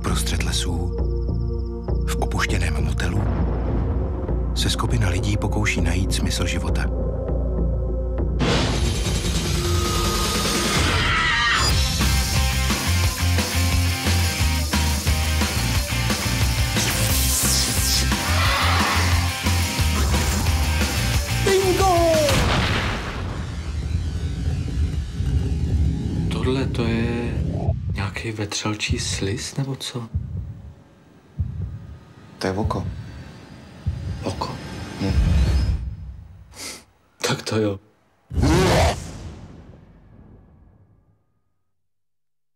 Uprostřed lesů, v opuštěném motelu, se skupina lidí pokouší najít smysl života. Bingo! Tohle to je nějaký vetřelčí sliz, nebo co? To je oko. Oko. Hm. Tak to jo.